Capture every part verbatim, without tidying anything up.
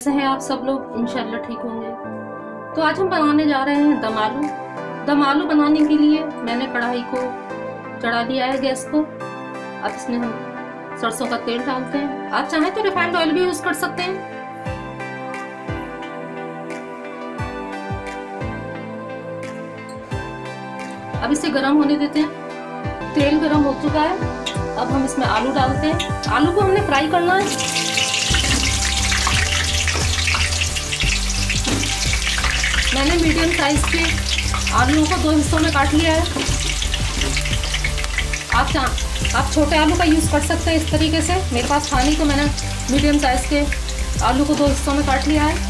कैसे हैं आप सब लोग? इंशाल्लाह ठीक होंगे। तो आज हम बनाने जा रहे हैं दम आलू। दम आलू बनाने के लिए मैंने कढ़ाई को चढ़ा दिया है गैस को। अब इसमें हम सरसों का तेल डालते हैं। आप चाहें तो रिफाइंड ऑयल भी यूज कर सकते हैं। अब इसे गर्म होने देते हैं। तेल गर्म हो चुका है। अब हम इसमें आलू डालते हैं। आलू को हमने फ्राई करना है। मैंने मीडियम साइज के आलू को दो हिस्सों में काट लिया है। आप चाह आप छोटे आलू का यूज़ कर सकते हैं इस तरीके से। मेरे पास था नहीं तो मैंने मीडियम साइज के आलू को दो हिस्सों में काट लिया है।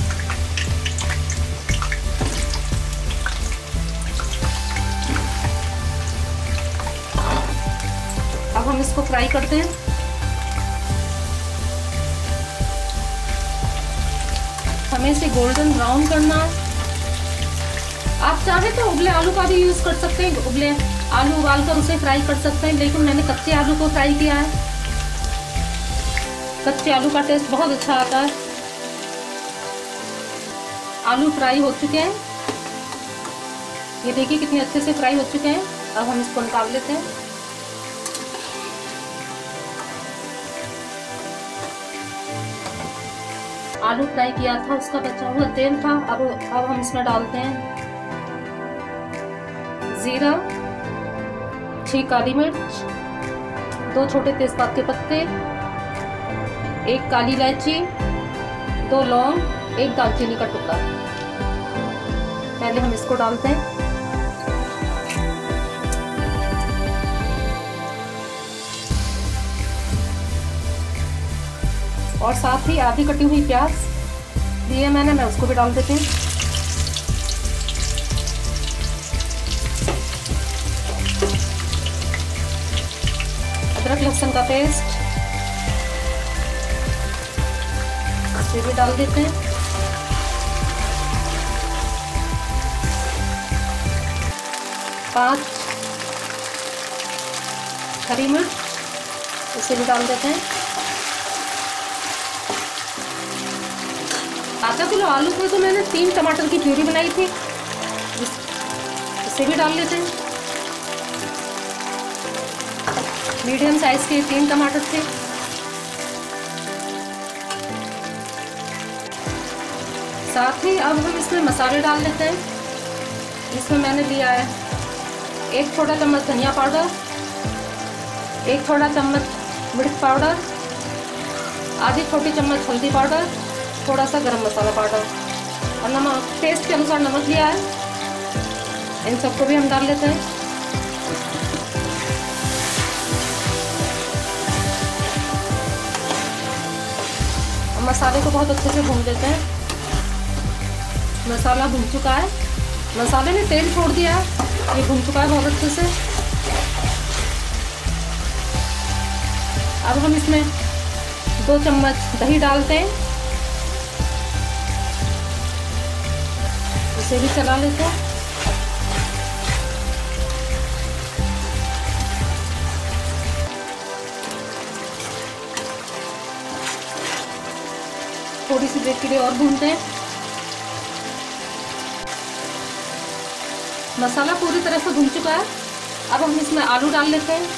अब हम इसको फ्राई करते हैं। हमें इसे गोल्डन ब्राउन करना है। आप चाहें तो उबले आलू का भी यूज कर सकते हैं। उबले आलू उबालकर उसे फ्राई कर सकते हैं, लेकिन मैंने कच्चे आलू को फ्राई किया है। कच्चे आलू का टेस्ट बहुत अच्छा आता है। आलू फ्राई हो चुके हैं। ये देखिए कितने अच्छे से फ्राई हो चुके हैं। अब हम इसको निकाल लेते हैं। आलू फ्राई किया था, उसका बचा हुआ तेल था। अब अब हम इसमें डालते हैं जीरा, छह काली मिर्च, दो छोटे तेजपात के पत्ते, एक काली इलायची, दो लौंग, एक दालचीनी का टुकड़ा। पहले हम इसको डालते हैं। और साथ ही आधी कटी हुई प्याज लिए मैंने, मैं उसको भी डाल देती हूँ। अदरक लहसुन का पेस्ट इसे भी डाल देते हैं। पांच हरी मिर्च इसे भी डाल देते हैं। आधा किलो आलू में तो मैंने तीन टमाटर की प्यूरी बनाई थी, इसे भी डाल लेते हैं। मीडियम साइज के तीन टमाटर थे। साथ ही अब हम इसमें मसाले डाल लेते हैं। इसमें मैंने लिया है एक छोटा चम्मच धनिया पाउडर, एक छोटा चम्मच मिर्च पाउडर, आधी छोटी चम्मच हल्दी पाउडर, थोड़ा सा गरम मसाला पाउडर और नमक, टेस्ट के अनुसार नमक लिया है। इन सबको भी हम डाल लेते हैं। मसाले को बहुत अच्छे से भून देते हैं। मसाला भून चुका है। मसाले ने तेल छोड़ दिया है। ये भून चुका है बहुत अच्छे से। अब हम इसमें दो चम्मच दही डालते हैं। इसे भी चला लेते हैं। थोड़ी सी देर के लिए और भूनते हैं। मसाला पूरी तरह से भून चुका है। अब हम इसमें आलू डाल लेते हैं।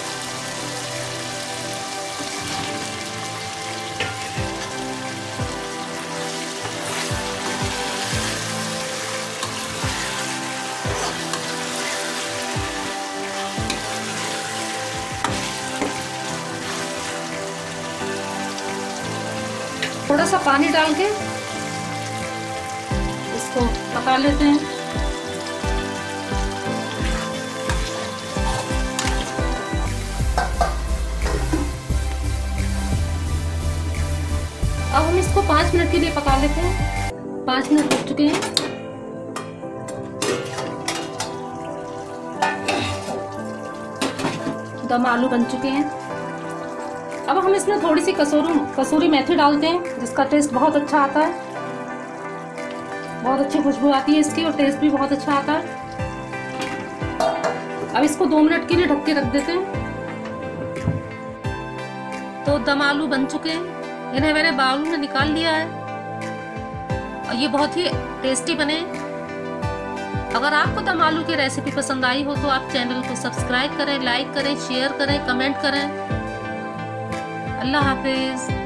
थोड़ा सा पानी डाल के इसको पका लेते हैं। अब हम इसको पाँच मिनट के लिए पका लेते हैं। पाँच मिनट हो चुके हैं। दम आलू बन चुके हैं। अब हम इसमें थोड़ी सी कसूरी कसूरी मेथी डालते हैं, जिसका टेस्ट बहुत अच्छा आता है। बहुत अच्छी खुशबू आती है इसकी और टेस्ट भी बहुत अच्छा आता है। अब इसको दो मिनट के लिए ढक के रख देते हैं। तो दम आलू बन चुके हैं। इन्हें मैंने बाउल में निकाल लिया है। और ये बहुत ही टेस्टी बने। अगर आपको दम आलू की रेसिपी पसंद आई हो तो आप चैनल को सब्सक्राइब करें, लाइक करें, शेयर करें, कमेंट करें। अल्लाह हाफिज।